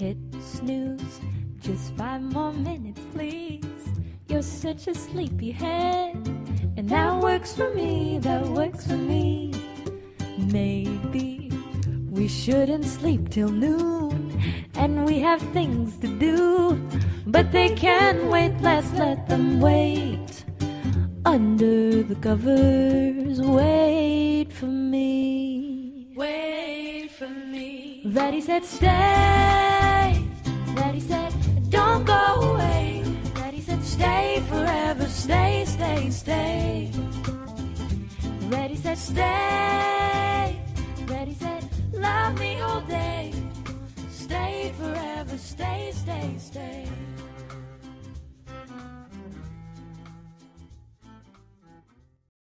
hit snooze. Just 5 more minutes, please. You're such a sleepyhead. And that works for me, that works for me. Maybe we shouldn't sleep till noon, and we have things to do. But they can wait, let's let them wait. Under the covers, wait for me. Wait for me. Daddy said stay. Daddy said don't go away. Daddy said stay forever, stay, stay, stay. Daddy said stay. Daddy said love me all day. Stay forever, stay, stay, stay.